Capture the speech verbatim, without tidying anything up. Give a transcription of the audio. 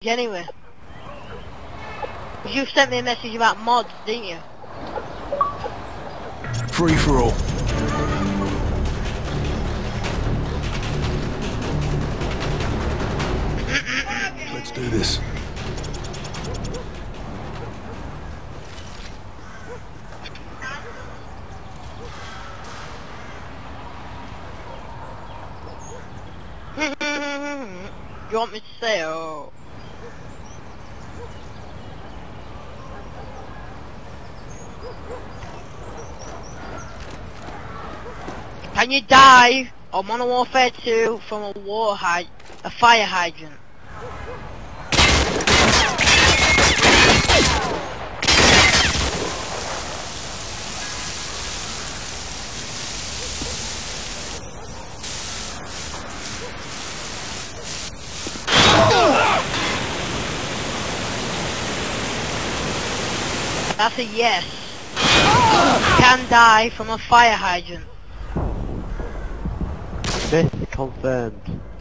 anyway? You sent me a message about mods, didn't you? Free for all. Let's do this. You want me to say, oh? Can you die on Modern Warfare two from a water hy a fire hydrant? That's a yes. You can die from a fire hydrant. Myth confirmed.